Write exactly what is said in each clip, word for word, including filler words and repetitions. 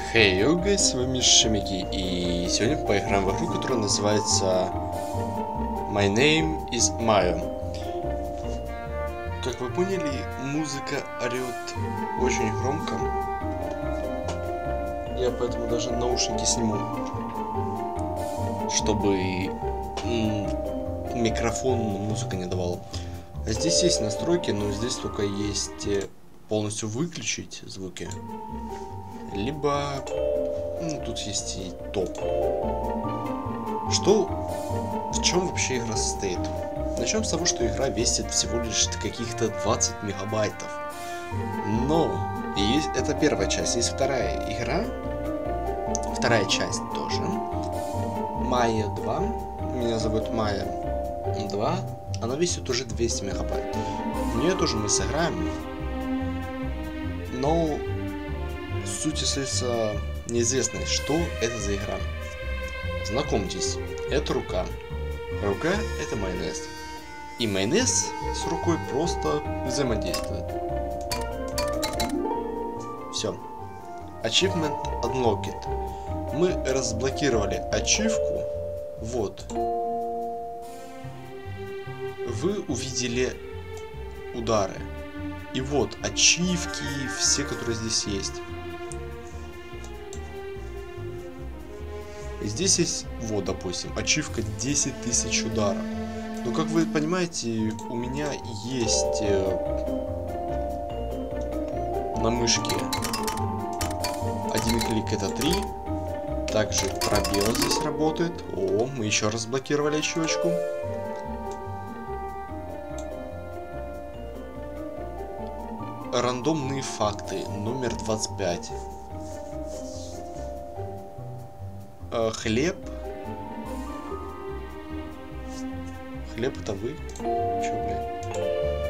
Хей, hey, guys, с вами Шамики, и сегодня поиграем в игру, которая называется My Name is Mayo. Как вы поняли, музыка орет очень громко. Я поэтому даже наушники сниму, чтобы микрофон музыка не давала. А здесь есть настройки, но здесь только есть полностью выключить звуки. Либо ну, тут есть и топ. Что, в чем вообще игра состоит? Начнем с того, что игра весит всего лишь каких-то двадцать мегабайтов. Но есть, это первая часть. Есть вторая игра, вторая часть тоже. Майя два. Меня зовут Майя два. Она весит уже двести мегабайт. В нее тоже мы сыграем. Но суть остается неизвестной, что это за игра. Знакомьтесь, это рука. Рука — это майонез. И майонез с рукой просто взаимодействует. Все. Achievement Unlocked. Мы разблокировали ачивку. Вот. Вы увидели удары. И вот ачивки, все, которые здесь есть. Здесь есть, вот, допустим, ачивка десять тысяч ударов. Но, как вы понимаете, у меня есть э, на мышке один клик — это три. Также пробел здесь работает. О, мы еще раз блокировали ачивочку. Рандомные факты, номер двадцать пять. Э, хлеб. Хлеб — это вы? Чё, блин?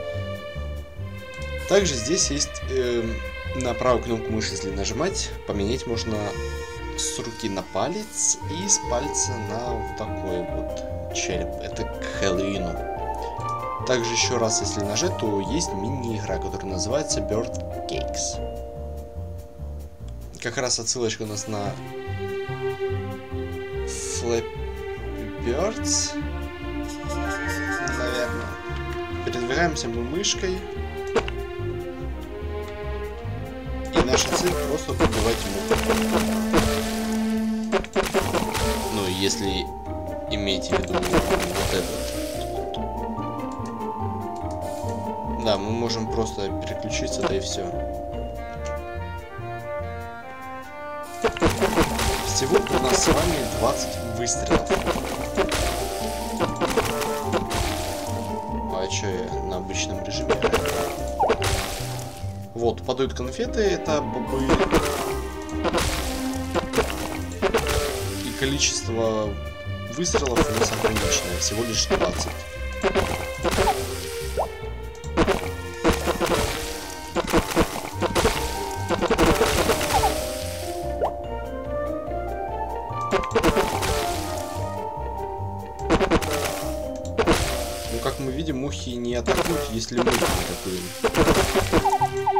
Также здесь есть э, на правую кнопку мыши, если нажимать, поменять можно с руки на палец и с пальца на вот такой вот череп. Это к Хэллоуину. Также еще раз, если нажать, то есть мини-игра, которая называется Bird Cakes. Как раз отсылочка у нас на Flappy Birds. Наверное. Передвигаемся мы мышкой. И наша цель просто убивать мух. Ну, если имеете в виду вот это. Да, мы можем просто переключиться, да и все. Всего у нас с вами двадцать выстрелов. А чё я на обычном режиме? Вот, падают конфеты, это бобы. И количество выстрелов у нас ограниченное, всего лишь двадцать. Ну, как мы видим, мухи не атакуют, если мы их атакуем.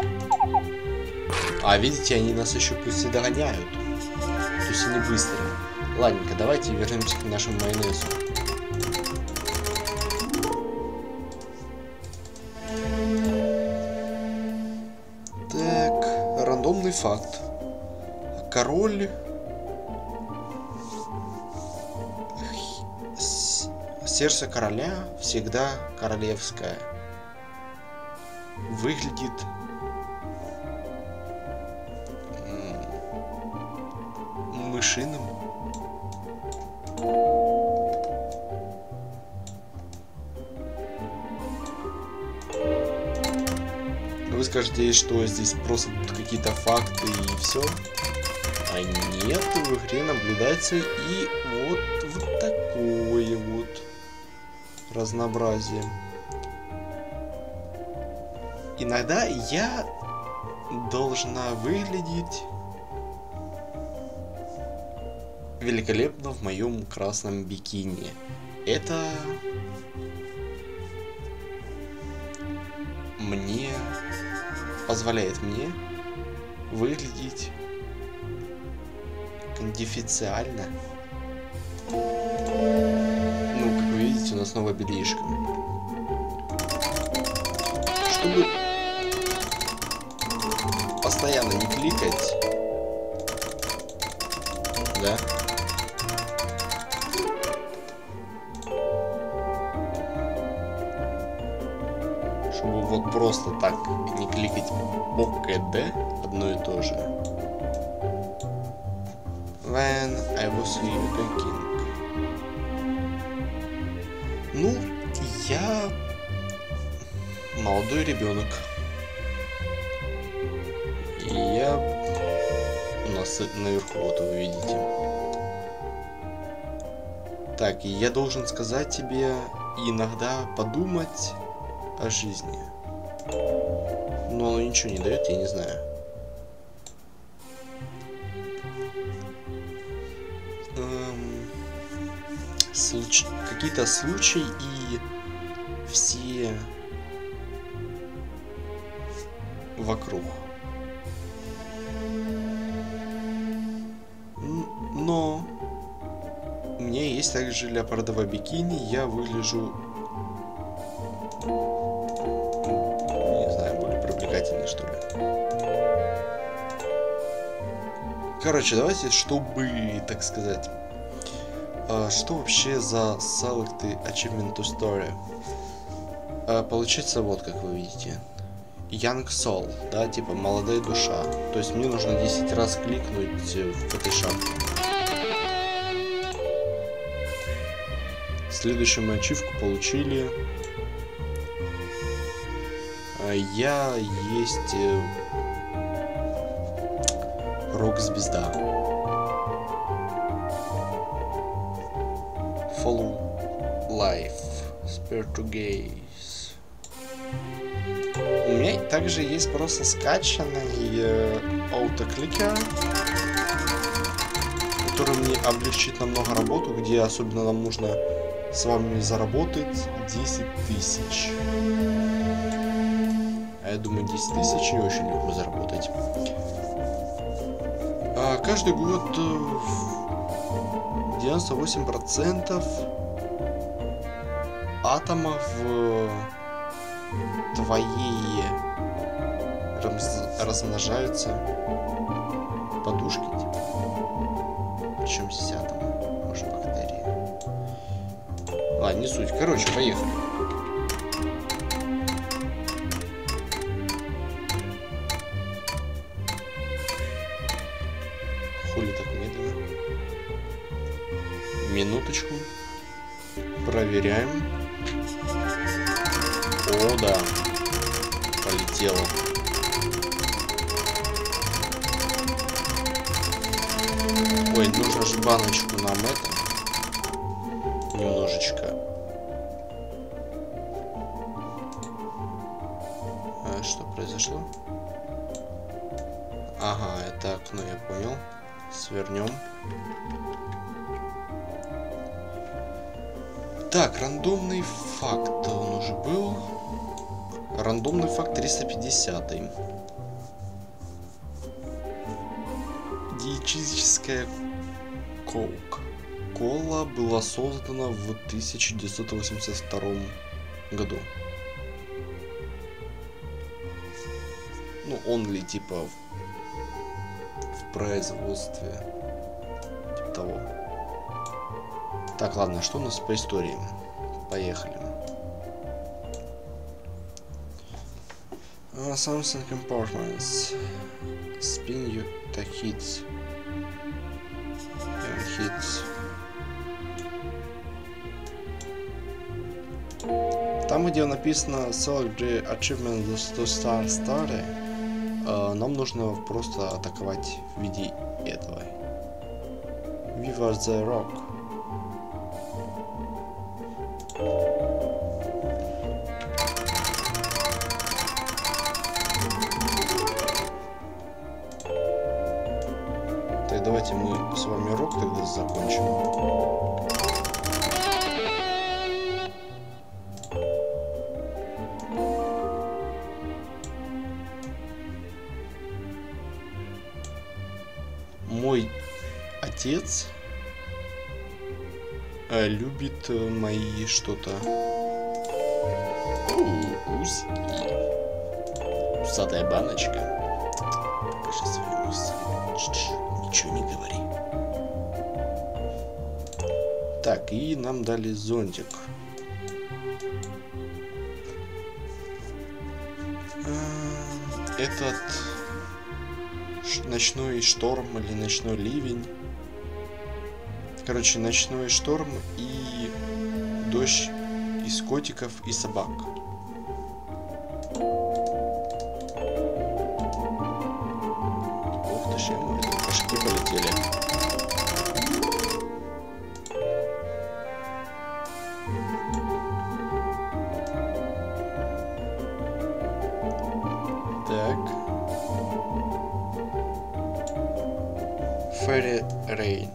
А видите, они нас еще пусть и догоняют. То есть они быстро. Ладненько, давайте вернемся к нашему майонезу. Так, рандомный факт. Король... Сердце короля всегда королевское. Выглядит мышиным. Вы скажете, что здесь просто будут какие-то факты и все. А нет, в игре наблюдается и вот, вот такое вот разнообразие. Иногда я должна выглядеть великолепно в моем красном бикини. Это мне позволяет мне выглядеть Конфиденциально. Ну, как вы видите, у нас новая бельишка. Чтобы постоянно не кликать. Да? Чтобы вот просто так не кликать по КД одно и то же. When I was a king. Ну, я молодой ребенок. И я у нас наверху, вот вы видите. Так, и я должен сказать тебе иногда подумать о жизни. Но оно ничего не дает, я не знаю. Эм, случ... Какие-то случаи и все вокруг. Но у меня есть также леопардовое бикини, я выгляжу, не знаю, более привлекательно, что ли. Короче, давайте, чтобы, так сказать, что вообще за Select Achievement to Story? Получится вот, как вы видите. Young Soul, да, типа молодая душа. То есть мне нужно десять раз кликнуть в этой шапке. Следующую мы ачивку получили. Я есть рок-звезда. Follow Life. Spare to Gaze. У меня также есть просто скачанный э, автокликер, который мне облегчит намного работу, где особенно нам нужно с вами заработать десять тысяч. А я думаю, десять тысяч не очень легко заработать. А каждый год девяносто восемь процентов атомов в твоей раз, размножаются подушки, типа. Причем здесь атомы, может, бактерии. Ладно, не суть. Короче, поехали. Хули так медленно? Минуточку. Проверяем. О, да. Полетело. Ой, нужно же баночку нам это. Немножечко. А что произошло? Ага, это окно, я понял. Свернем. Так, рандомный факт он уже был. Рандомный факт триста пятьдесят. Диетическая коук. Кола была создана в тысяча девятьсот восемьдесят втором году. Ну, он ли типа в, в производстве. Типа того. Так, ладно, что у нас по истории? Поехали. Uh, something compartments. Spin you the hits. And hits. Там, где написано Select the Achievement to Start Story, uh, нам нужно просто атаковать в виде этого. We were the rock. Так, давайте мы с вами рок тогда закончим. Мой отец э, любит э, мои что-то. Узи. Усатая баночка. Покажи свою мысль. Ничего не говори. Так, и нам дали зонтик. Этот ночной шторм или ночной ливень. Короче, ночной шторм и дождь из котиков и собак. Ух ты ж, ему это кошки полетели. Fairy Rain.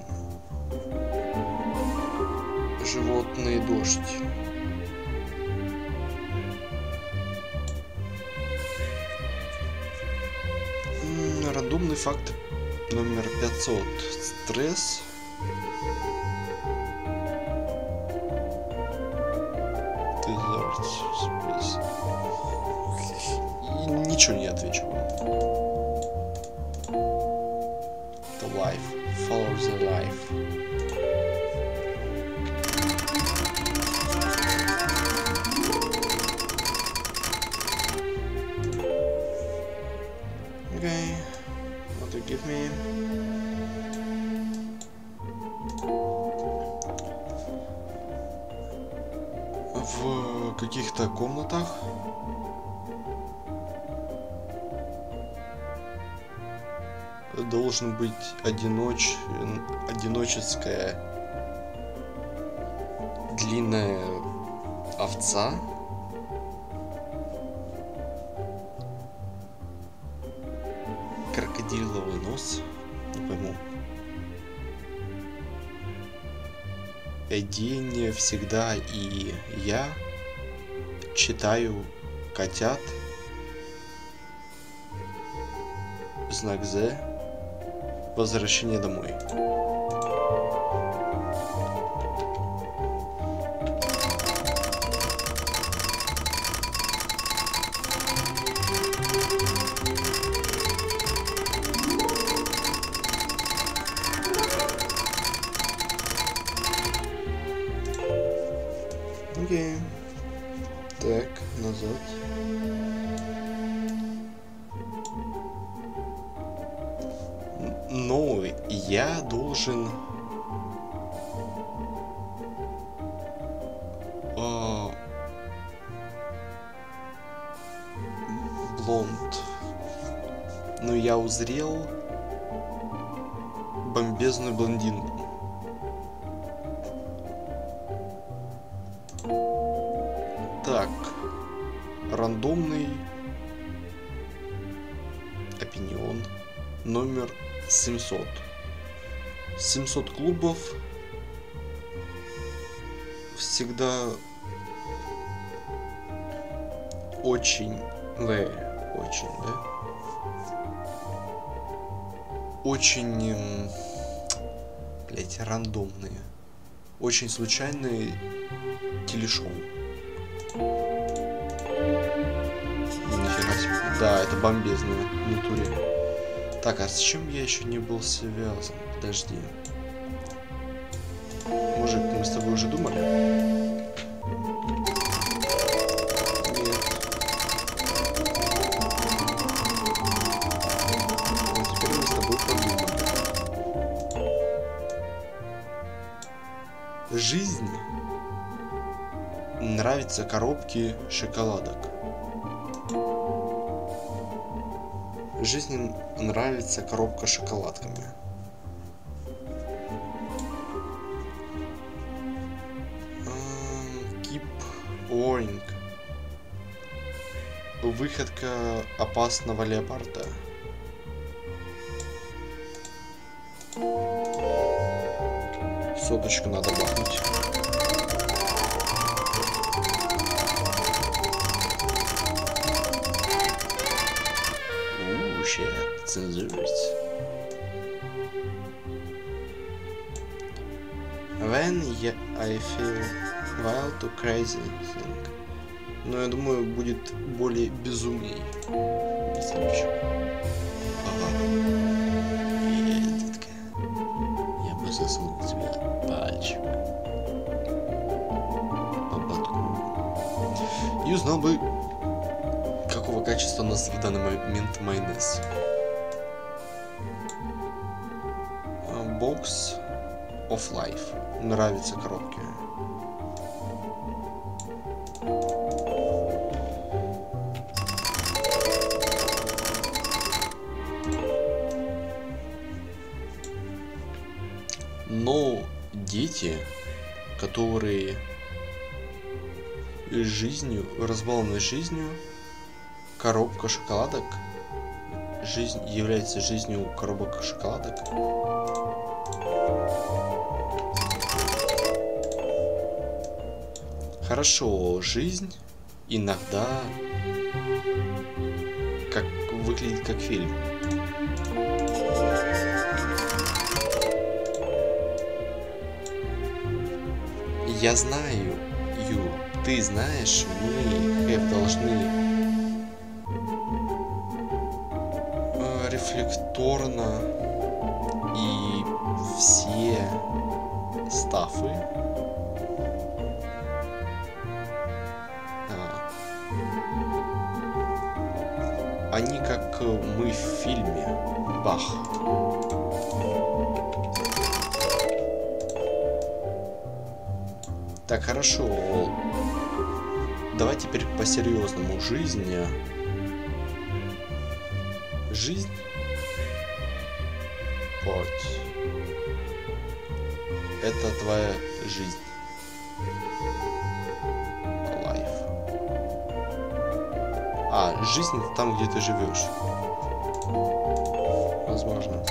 Животный дождь. М-м, рандомный факт номер пятьсот. Стресс. И ничего не отвечу вам. Life, follow the life. Okay, what do you give me? В каких-то комнатах должен быть одиноч... одиноческая длинная овца, крокодиловый нос, не пойму. День всегда и я читаю котят. Знак З. Возвращение домой. Окей. Так, назад. Но я должен э, блонд. Но я узрел бомбезную блондинку. Так, рандомный опинион номер семьсот. семьсот клубов всегда очень, да, очень, да, очень, блять, рандомные, очень случайные телешоу. Нифига себе. Да, это бомбезное в натуре. Так, а с чем я еще не был связан? Подожди. Мужик, мы с тобой уже думали? Нет. Ну, теперь мы с тобой подумали. Жизнь нравится коробки шоколадок. Жизни нравится коробка с шоколадками. Keep Warning. Выходка опасного леопарда. Соточку надо бахнуть. Цензурируется. Then yeah, I feel wild to crazy thing. Но я думаю, будет более безумней. Ага. И, детка, я бы засунул тебе пальчик по ботку и узнал бы, какого качества у нас в данный момент майонез. Box of Life. Нравится коробки. Но дети, которые жизнью, разбалованы жизнью, коробка шоколадок, жизнь является жизнью коробок шоколадок. Хорошо, жизнь иногда как выглядит как фильм. Я знаю, Ю, ты знаешь, мы, Хэв, должны э, рефлекторно и все стафы они как мы в фильме. Бах. Так, хорошо. Давай теперь по-серьезному. Жизнь. Жизнь. Вот. Это твоя жизнь. А, жизнь там, где ты живешь. Возможно.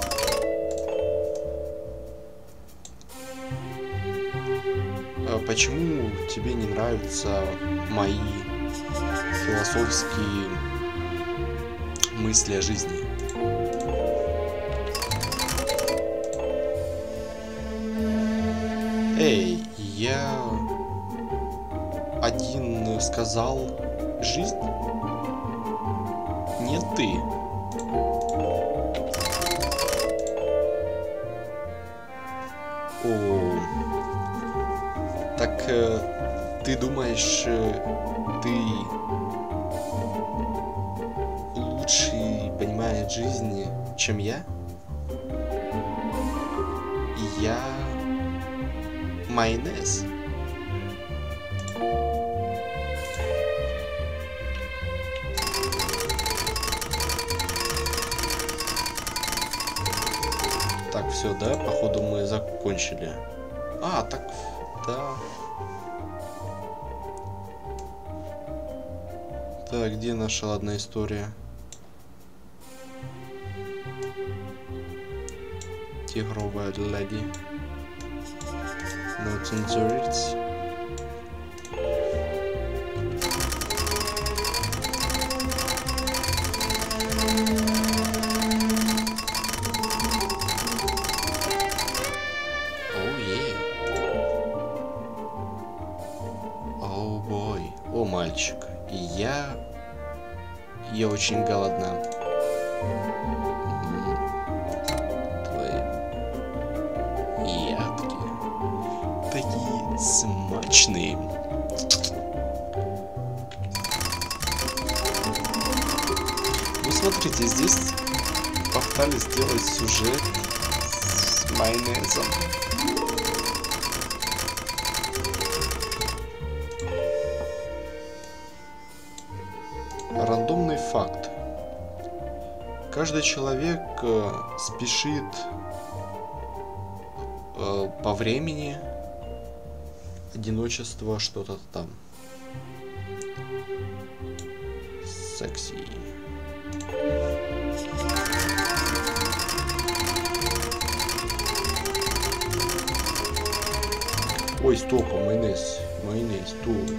А почему тебе не нравятся мои философские мысли о жизни? Эй, я один сказал жизнь? Нет, ты. О, так э, ты думаешь, э, ты лучше понимаешь жизнь, чем я? Я майонез. Так, все, да, походу мы закончили. А, так, да. Так, где наша ладная история? Тигровая леди. Not injured. О, мальчик, я... Я очень голодна. Твои ядки. Такие смачные. Ну, смотрите, здесь попытались сделать сюжет с майонезом. Рандомный факт. Каждый человек э, спешит э, по времени, одиночество, что-то там. Секси. Ой, стоп, а майонез. Майонез, стоп.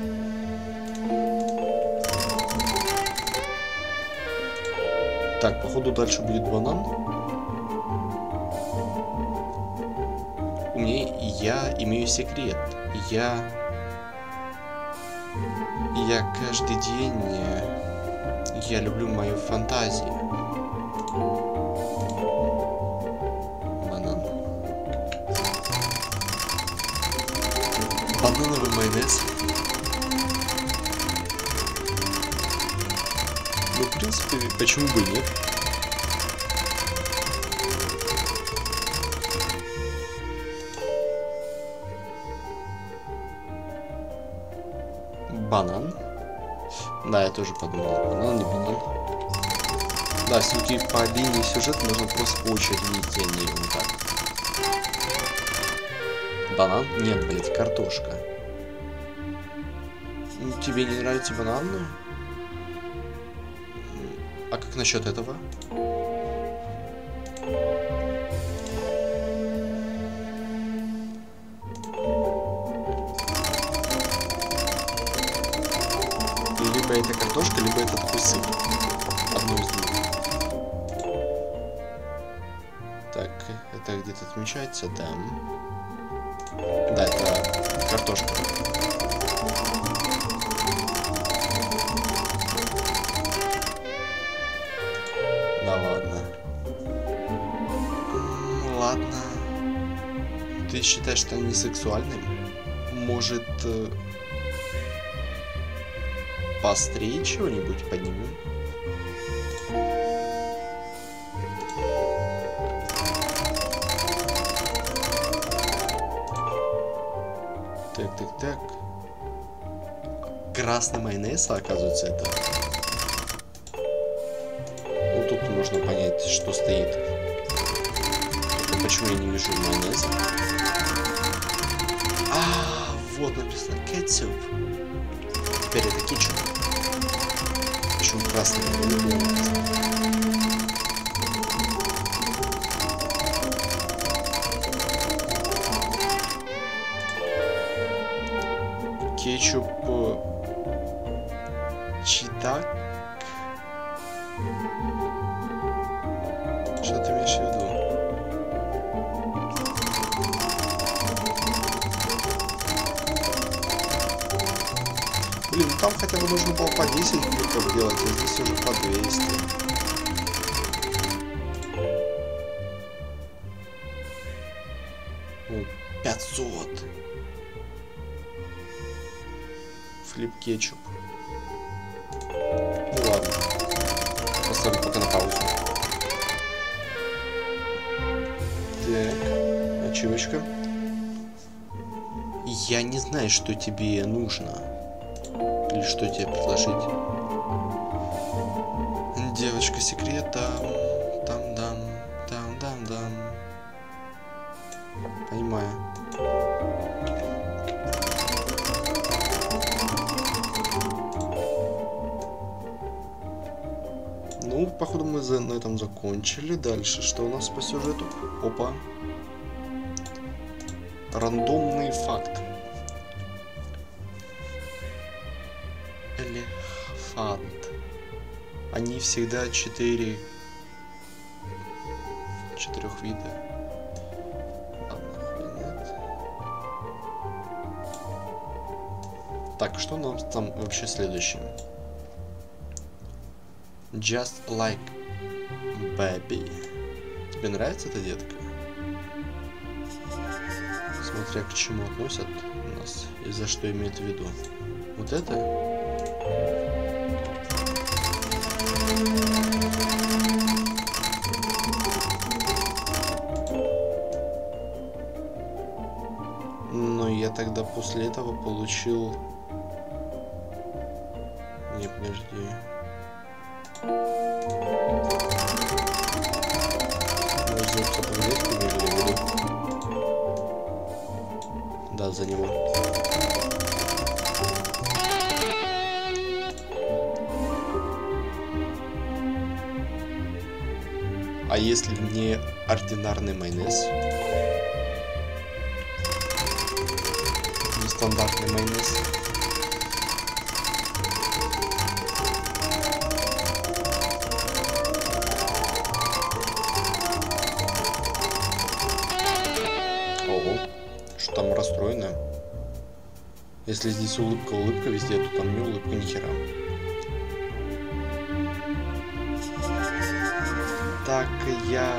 Так, походу дальше будет банан. У меня Я имею секрет. Я... Я каждый день... Я люблю мою фантазию. Банан. Банановый майонез. Ну, в принципе, почему бы и нет? Банан. Да, я тоже подумал. Банан, не банан. Да, все-таки по линии сюжета можно просто по очереди идти, а не вот так. Банан? Нет, блять, картошка. Ну, тебе не нравится банан? А как насчет этого? Либо это картошка, либо это такой сыр. Одно из двух. Так, это где-то отмечается, да. Да, это картошка. Да ладно. Ладно. Ты считаешь это не сексуальным? Может... Поострее чего-нибудь поднимем? Так, так, так. Красный майонез, оказывается, это. Ну, тут можно понять, что стоит. Только почему я не вижу майонеза? А, вот написано кетчуп. Теперь это кетчуп. Почему красный майонез? Кетчуп читак. Что ты имеешь в виду? Блин, ну там хотя бы нужно было по десять кликов делать, а здесь уже по двести. Ну, пятьсот. Флип кетчуп. Ну ладно. Поставлю пока на паузу. Так, ачивочка. Я не знаю, что тебе нужно. Или что тебе предложить. Девочка секрет, там, там, дам, там, дам, дам. Понимаю. Ну, походу мы за, на этом закончили. Дальше, что у нас по сюжету? Опа. Рандомный факт. Элефант. Они всегда четыре... Четырех вида. Ладно, нет. Так, что у нас там вообще следующее? Just like baby. Тебе нравится эта детка? Смотря к чему относят нас и за что имеют в виду. Вот это? Но я тогда после этого получил... Не, подожди. Да, за него. А если не ординарный майонез? Нестандартный майонез. Ого, что Если здесь улыбка, улыбка везде, то там не улыбка, ни хера. Так, я...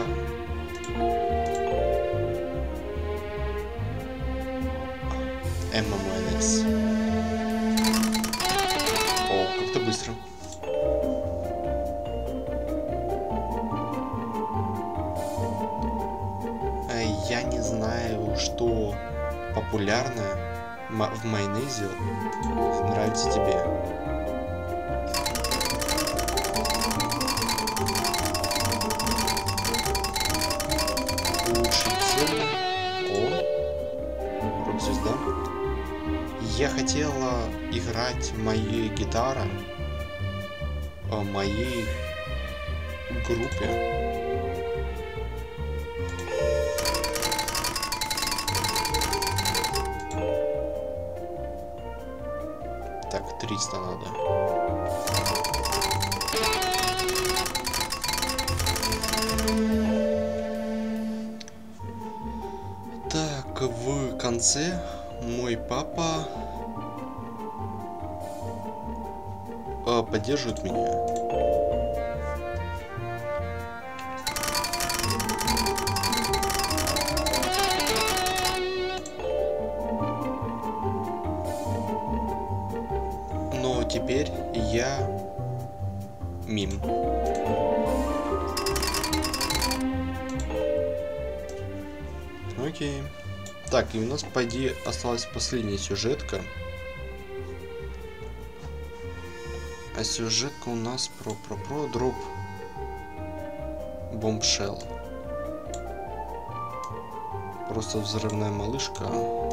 Эмма майонез. О, как-то быстро. Я не знаю, что популярно в майонезе нравится тебе. Улучшить цель. О, рок-звезда. Я хотела играть моей гитарой в моей группе. Так, триста надо. Так, в конце мой папа э, поддерживает меня. Но теперь я мим. Окей. Так, и у нас, по идее, осталась последняя сюжетка. А сюжетка у нас про про про дроп бомбшелл. Просто взрывная малышка.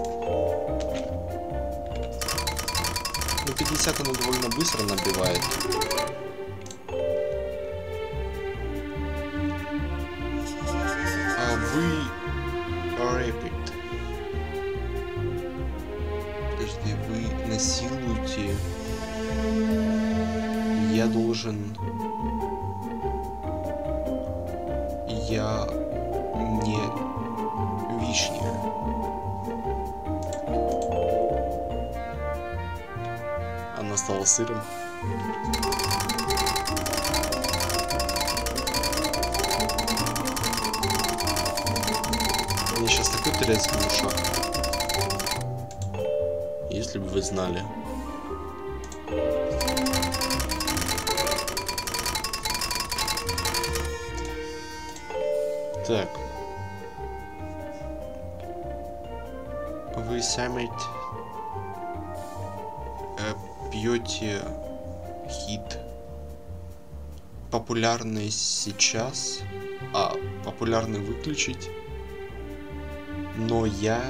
Ну, пятьдесят она довольно быстро набивает. А вы... Rapid. Подожди, вы насилуете... Я должен... Я не вишня. Она стала сыром. Мне сейчас такой треск в ушах. Если бы вы знали. Так. Вы сами э, пьете хит. Популярный сейчас, а популярный выключить. Но я...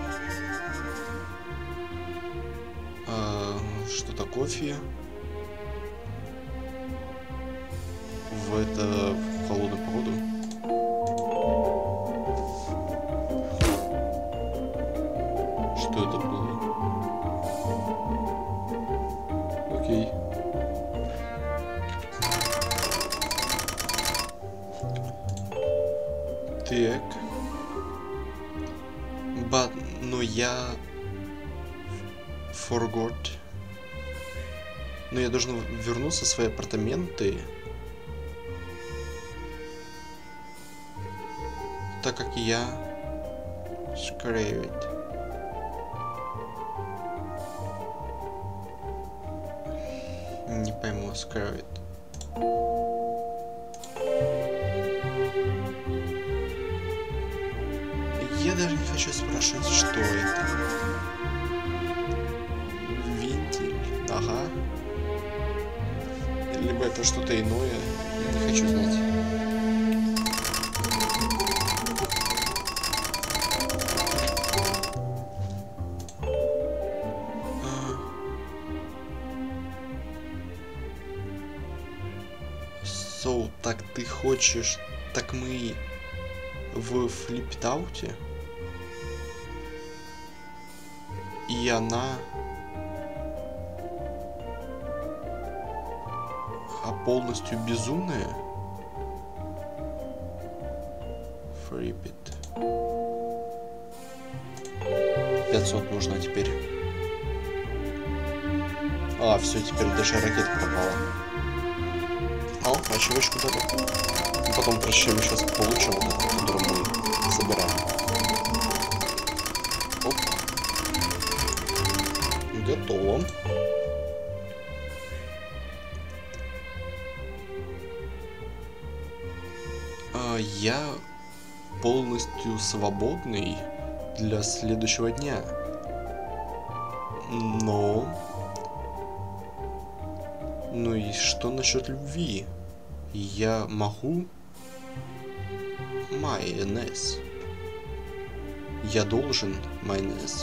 Э, что-то кофе. В это... в холодную погоду. Что это было? Окей. Так. But, но я... Forgot. Но я должен вернуться в свои апартаменты. Так как я... Screwed. Не пойму, Screwed. Я даже не хочу спрашивать, что это. Вентиль. Ага. Либо это что-то иное. Я не хочу знать. So, так ты хочешь... Так мы в флиптауте? И она... А полностью безумная? Фрипит. пятьсот нужно теперь. А, все, теперь даже ракета пропала. О, ачивочку дали. Потом прочтем, сейчас получим вот эту, которую мы собираем. Оп. Готово. А, я полностью свободный для следующего дня. Но... Ну и что насчет любви? Я могу... Майонез. Я должен майонез.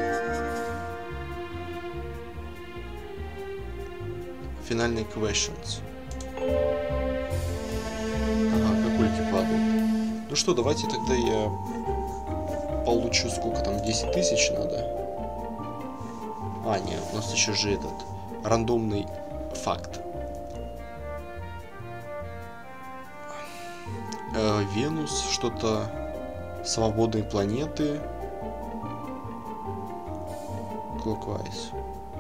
Финальный questions. Ага, капульки падают. Ну что, давайте тогда я получу, сколько там, десять тысяч надо? А, нет, у нас еще же этот рандомный факт. Э, Венус, что-то свободной планеты. Clockwise.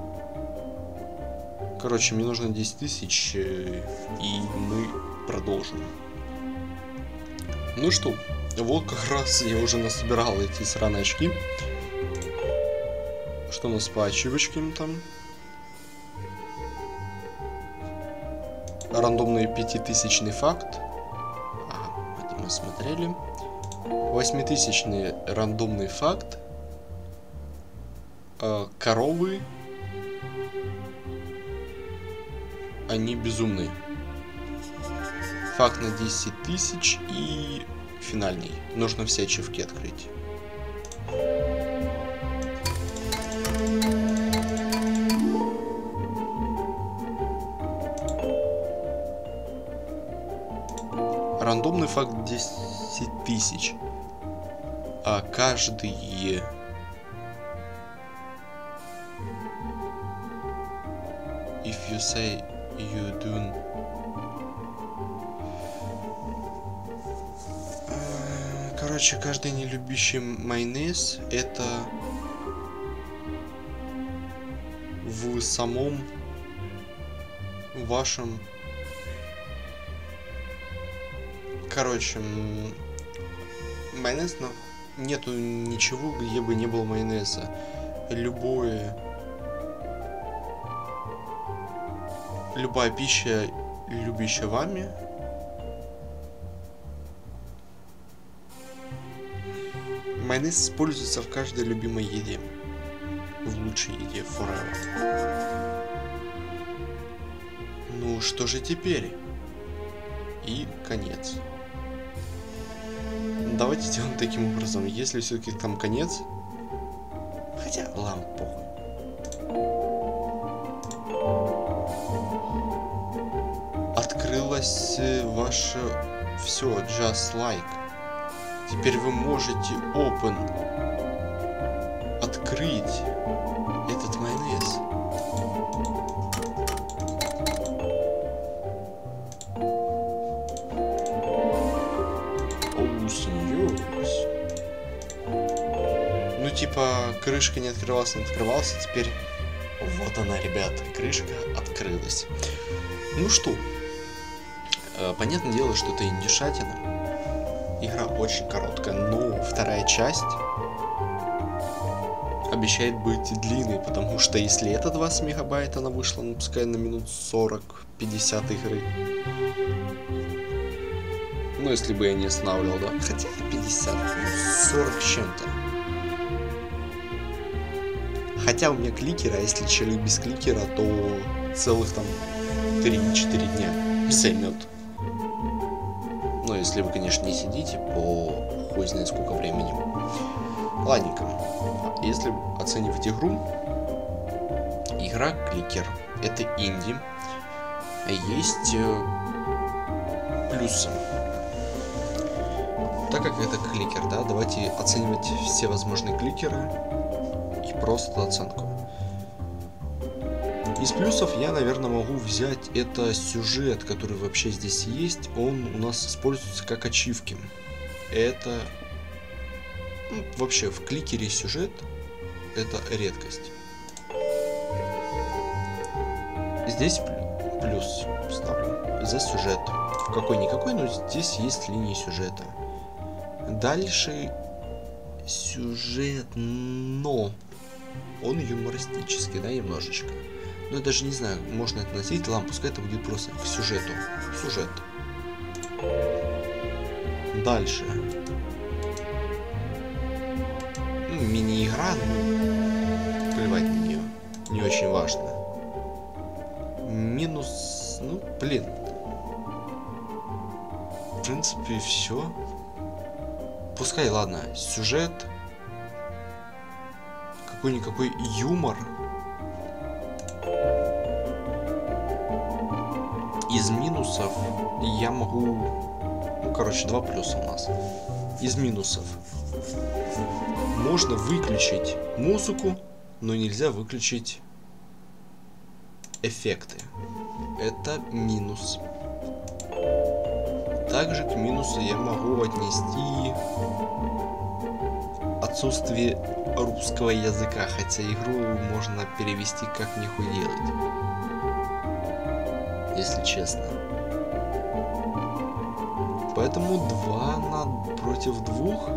Короче, мне нужно десять тысяч, и мы продолжим. Ну что, вот как раз я уже насобирал эти сраные очки. Что у нас по ачивочкам там? Рандомный пятитысячный факт. Ага, это мы смотрели. Восьмитысячный рандомный факт. Э, коровы. Они безумные. Факт на десять тысяч и финальный. Нужно все ачивки открыть. Рандомный факт десять тысяч. А каждый... If you say you do... Короче, каждый не любящий майонез — это в самом вашем... Короче, майонез, но нету ничего, где бы не было майонеза. Любое... Любая пища, любящая вами, майонез используется в каждой любимой еде. В лучшей еде forever. Ну что же теперь? И конец. Давайте сделаем таким образом. Если все-таки там конец... Хотя, ладно, похуй. Открылось ваше... Все, just like. Теперь вы можете open открыть этот майонез. Оу, сеньорс. Ну типа крышка не открывалась, не открывалась, а теперь вот она, ребята, крышка открылась. Ну что, понятное дело, что это индюшатина. Игра очень короткая, но вторая часть обещает быть длинной, потому что если это двадцать мегабайт, она вышла, ну пускай на минут сорок-пятьдесят игры. Ну если бы я не останавливал, да. Хотя пятьдесят, сорок с чем-то. Хотя у меня кликер, а если человек без кликера, то целых там три-четыре дня займет. Ну, если вы, конечно, не сидите по хуй знает сколько времени. Ладненько. Если оценивать игру, игра кликер. Это инди. А есть э, плюсы. Так как это кликер, да, давайте оценивать все возможные кликеры и просто оценку. Из плюсов я, наверное, могу взять это сюжет, который вообще здесь есть. Он у нас используется как ачивки. Это... Ну, вообще, в кликере сюжет — это редкость. здесь плюс ставлю за сюжет. Какой-никакой, но здесь есть линии сюжета. Дальше сюжет, но он юмористический, да, немножечко. Но я даже не знаю, можно это носить, ладно, пускай это будет просто к сюжету. Сюжет. Дальше. Ну, мини-игра, ну, плевать на нее. Не очень важно. Минус, ну, блин. В принципе, все. Пускай, ладно, сюжет. Какой-никакой юмор. Из минусов я могу... Ну, короче, два плюса у нас. Из минусов. Можно выключить музыку, но нельзя выключить эффекты. Это минус. Также к минусу я могу отнести отсутствие русского языка, хотя игру можно перевести как нихуй делать, если честно. Поэтому два на против двух.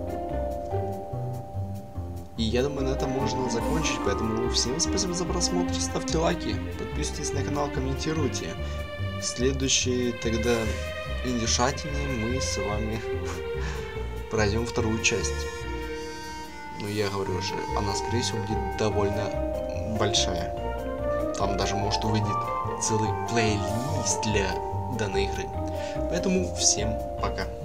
И я думаю, на этом можно закончить. Поэтому всем спасибо за просмотр, ставьте лайки, подписывайтесь на канал, комментируйте. Следующий тогда индюшатине мы с вами пройдем вторую часть. Ну, я говорю же, она, скорее всего, будет довольно большая. Там даже, может, выйдет целый плейлист для данной игры. Поэтому всем пока.